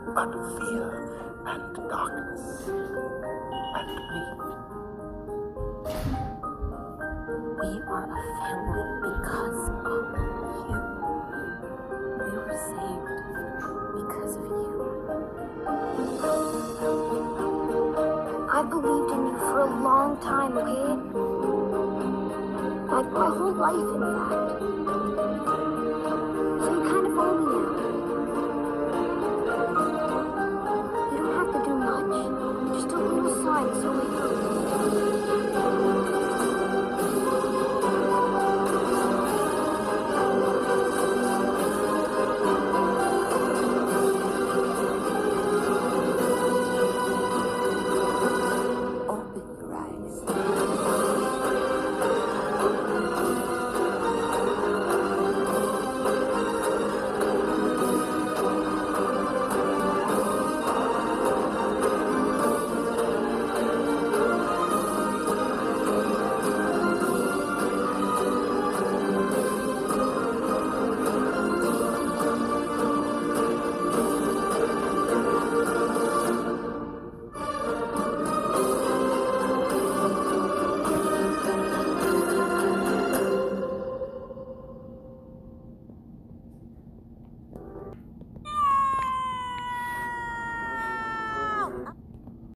but fear and darkness and me. We are a family because of you. We were saved because of you. I believed in you for a long time, okay? Like my whole life, in fact.